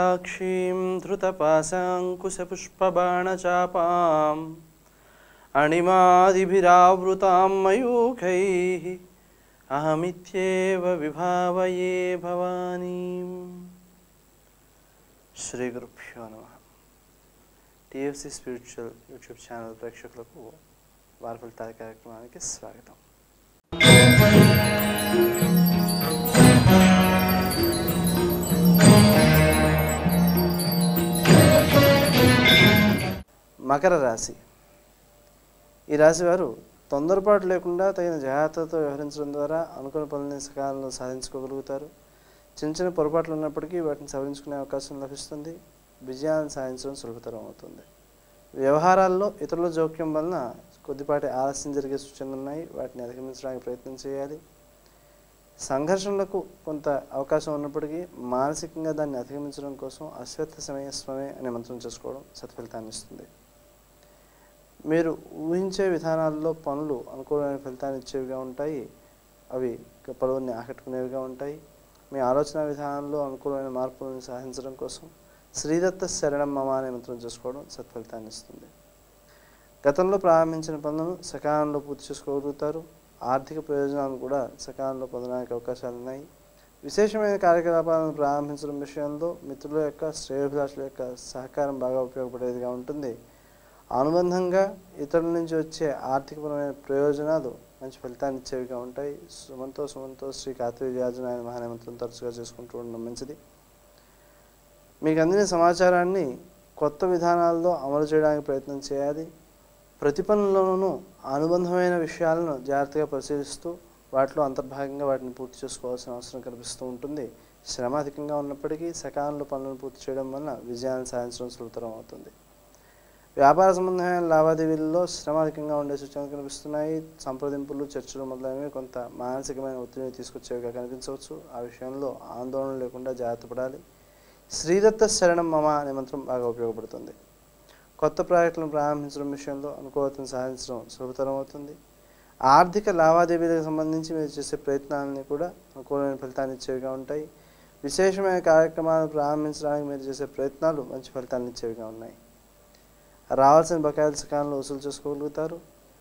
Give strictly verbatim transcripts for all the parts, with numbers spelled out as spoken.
విశాలాక్షీం ధృతపాశాంకుశపుష్పబాణచాపాం అణిమాదిభిరావృతాం మయూఖైః అహమిత్యేవ విభావయే భవానీం. శ్రీ గురుభ్యో నమః. TFC spiritual YouTube channel ప్రేక్షకులకు వార ఫలితాల కార్యక్రమానికి స్వాగతం. మకర రాశి. ఈ రాశి వారు తొందరపాటు లేకుండా తగిన జాగ్రత్తతో వ్యవహరించడం ద్వారా అనుకున్న పనులని సకాలంలో సాధించుకోగలుగుతారు. చిన్న చిన్న పొరపాట్లు ఉన్నప్పటికీ వాటిని సవరించుకునే అవకాశం లభిస్తుంది. విజయాన్ని సాధించడం సులభతరం అవుతుంది. వ్యవహారాల్లో ఇతరుల జోక్యం వలన కొద్దిపాటి ఆలస్యం జరిగే సూచనలు ఉన్నాయి. వాటిని అధిగమించడానికి ప్రయత్నం చేయాలి. సంఘర్షణలకు కొంత అవకాశం ఉన్నప్పటికీ మానసికంగా దాన్ని అధిగమించడం కోసం అశ్వత్థ సమయస్వమే అనే మంత్రం చేసుకోవడం సత్ఫలితాన్ని ఇస్తుంది. మీరు ఊహించే విధానాల్లో పనులు అనుకూలమైన ఫలితాన్ని ఇచ్చేవిగా ఉంటాయి. అవి పలువురిని ఆకట్టుకునేవిగా ఉంటాయి. మీ ఆలోచన విధానంలో అనుకూలమైన మార్పులను సాధించడం కోసం శ్రీదత్త శరణం మమ అనే మంత్రం చేసుకోవడం సత్ఫలితాన్ని ఇస్తుంది. గతంలో ప్రారంభించిన పనులను సకాలంలో పూర్తి చేసుకోగలుగుతారు. ఆర్థిక ప్రయోజనాలను కూడా సకాలంలో పొందడానికి అవకాశాలు ఉన్నాయి. విశేషమైన కార్యకలాపాలను ప్రారంభించడం విషయంలో మిత్రుల యొక్క శ్రేయోభిలాషుల యొక్క సహకారం బాగా ఉపయోగపడేదిగా ఉంటుంది. అనుబంధంగా ఇతరుల నుంచి వచ్చే ఆర్థికపరమైన ప్రయోజనాలు మంచి ఫలితాన్ని ఇచ్చేవిగా ఉంటాయి. సుమంతో సుమంతో శ్రీ కార్తవీర్యార్జున ఆయన మహామంత్రం తరచుగా చేసుకుంటూ ఉండడం మంచిది. మీకు అందిన సమాచారాన్ని కొత్త విధానాల్లో అమలు చేయడానికి ప్రయత్నం చేయాలి. ప్రతి పనుల్లోనూ అనుబంధమైన విషయాలను జాగ్రత్తగా పరిశీలిస్తూ వాటిలో అంతర్భాగంగా వాటిని పూర్తి చేసుకోవాల్సిన అవసరం కనిపిస్తూ ఉంటుంది. శ్రమ అధికంగా ఉన్నప్పటికీ సకాలంలో పనులను పూర్తి చేయడం వలన విజయాన్ని సాధించడం సులభతరం అవుతుంది. వ్యాపార సంబంధమైన లావాదేవీలలో శ్రమ అధికంగా ఉండే సూచనలు కనిపిస్తున్నాయి. సంప్రదింపులు, చర్చలు మొదలైనవి కొంత మానసికమైన ఒత్తిడిని తీసుకొచ్చేవిగా కనిపించవచ్చు. ఆ విషయంలో ఆందోళన లేకుండా జాగ్రత్త పడాలి. శ్రీదత్త శరణం మమ అనే మంత్రం బాగా ఉపయోగపడుతుంది. కొత్త ప్రాజెక్టులను ప్రారంభించడం విషయంలో అనుకూలతను సాధించడం సులభతరం అవుతుంది. ఆర్థిక లావాదేవీలకు సంబంధించి మీరు చేసే ప్రయత్నాలని కూడా అనుకూలమైన ఫలితాన్ని ఇచ్చేవిగా ఉంటాయి. విశేషమైన కార్యక్రమాలను ప్రారంభించడానికి మీరు చేసే ప్రయత్నాలు మంచి ఫలితాన్ని ఇచ్చేవిగా ఉన్నాయి. రావాల్సిన బకాయిల సకాలంలో వసూలు చేసుకోగలుగుతారు.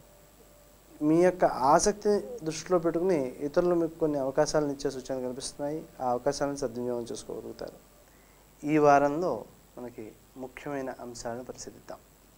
మీ యొక్క ఆసక్తిని దృష్టిలో పెట్టుకుని ఇతరులు మీకు కొన్ని అవకాశాలను ఇచ్చే సూచనలు కనిపిస్తున్నాయి. ఆ అవకాశాలను సద్వినియోగం చేసుకోగలుగుతారు. ఈ వారంలో మనకి ముఖ్యమైన అంశాలను పరిశీలిద్దాం.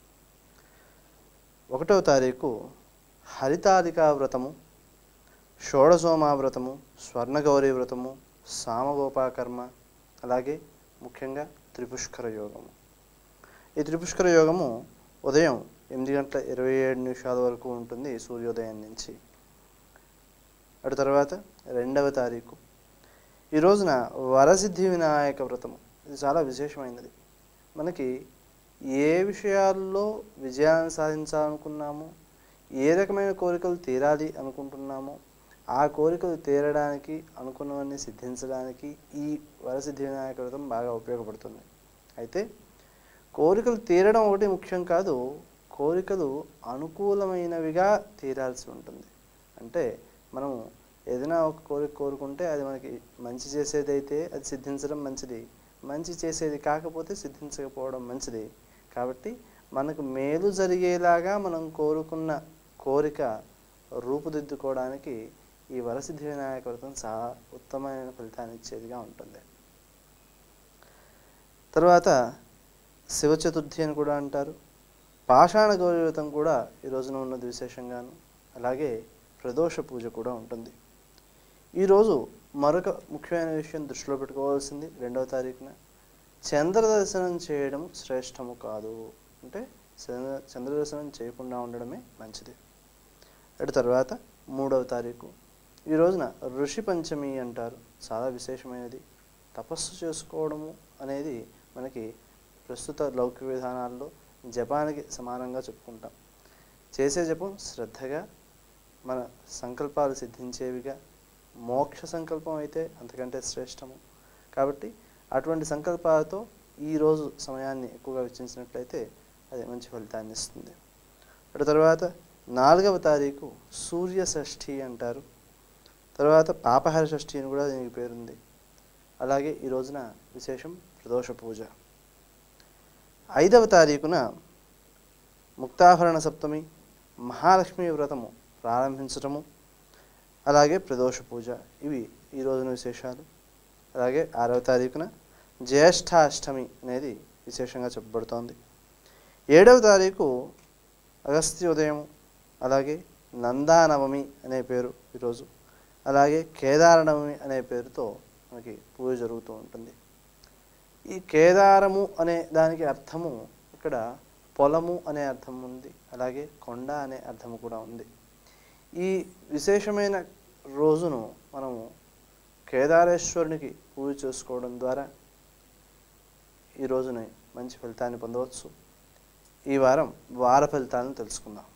ఒకటవ తారీఖు హరితాలికా వ్రతము, షోడశోమా వ్రతము, స్వర్ణగౌరీ వ్రతము, సామగోపాకర్మ, అలాగే ముఖ్యంగా త్రిపుష్కర యోగము. ఈ త్రిపుష్కర యోగము ఉదయం ఎనిమిది గంటల ఇరవై ఏడు నిమిషాల వరకు ఉంటుంది సూర్యోదయం నుంచి. అటు తర్వాత రెండవ తారీఖు ఈ రోజున వరసిద్ధి వినాయక వ్రతము. ఇది చాలా విశేషమైనది. మనకి ఏ విషయాల్లో విజయాన్ని సాధించాలనుకున్నామో, ఏ రకమైన కోరికలు తీరాలి అనుకుంటున్నామో ఆ కోరికలు తీరడానికి, అనుకున్నవన్నీ సిద్ధించడానికి ఈ వరసిద్ధి వినాయక వ్రతం బాగా ఉపయోగపడుతుంది. అయితే కోరికలు తీరడం ఒకటి ముఖ్యం కాదు, కోరికలు అనుకూలమైనవిగా తీరాల్సి ఉంటుంది. అంటే మనము ఏదైనా ఒక కోరిక కోరుకుంటే అది మనకి మంచి చేసేదైతే అది సిద్ధించడం మంచిది, మంచి చేసేది కాకపోతే సిద్ధించకపోవడం మంచిది. కాబట్టి మనకు మేలు జరిగేలాగా మనం కోరుకున్న కోరిక రూపుదిద్దుకోవడానికి ఈ వరసిద్ధి వినాయక వ్రతం చాలా ఉత్తమమైన ఫలితాన్ని ఇచ్చేదిగా ఉంటుంది. తర్వాత శివ చతుర్థి అని కూడా అంటారు. పాషాణ గౌరీ వ్రతం కూడా ఈ రోజున ఉన్నది విశేషంగాను. అలాగే ప్రదోష పూజ కూడా ఉంటుంది. ఈరోజు మరొక ముఖ్యమైన విషయం దృష్టిలో పెట్టుకోవాల్సింది, రెండవ తారీఖున చంద్ర దర్శనం చేయడం శ్రేష్టము కాదు. అంటే చంద్ర చంద్ర దర్శనం చేయకుండా ఉండడమే మంచిది. అటు తర్వాత మూడవ తారీఖు ఈ రోజున ఋషి పంచమి అంటారు. చాలా విశేషమైనది. తపస్సు చేసుకోవడము అనేది మనకి ప్రస్తుత లౌకిక విధానాల్లో జపానికి సమానంగా చెప్పుకుంటాం. చేసే జపం శ్రద్ధగా, మన సంకల్పాలు సిద్ధించేవిగా, మోక్ష సంకల్పం అయితే అంతకంటే శ్రేష్టము. కాబట్టి అటువంటి సంకల్పాలతో ఈరోజు సమయాన్ని ఎక్కువగా వెచ్చించినట్లయితే అది మంచి ఫలితాన్ని ఇస్తుంది. అటు తర్వాత నాలుగవ తారీఖు సూర్య షష్ఠి అంటారు. తర్వాత పాపహర షష్ఠి అని కూడా దీనికి పేరుంది. అలాగే ఈ రోజున విశేషం ప్రదోష పూజ. ఐదవ తారీఖున ముక్తాభరణ సప్తమి, మహాలక్ష్మి వ్రతము ప్రారంభించటము, అలాగే ప్రదోష పూజ, ఇవి ఈ రోజున విశేషాలు. అలాగే ఆరవ తారీఖున జ్యేష్ఠాష్టమి అనేది విశేషంగా చెప్పబడుతోంది. ఏడవ తారీఖు అగస్త్యోదయం, అలాగే నందానవమి అనే పేరు ఈరోజు, అలాగే కేదారనవమి అనే పేరుతో మనకి పూజ జరుగుతూ ఉంటుంది. ఈ కేదారము అనే దానికి అర్థము ఇక్కడ పొలము అనే అర్థం ఉంది, అలాగే కొండ అనే అర్థము కూడా ఉంది. ఈ విశేషమైన రోజును మనము కేదారేశ్వరునికి పూజ చేసుకోవడం ద్వారా ఈ రోజుని మంచి ఫలితాన్ని పొందవచ్చు. ఈ వారం వార ఫలితాలను తెలుసుకుందాం.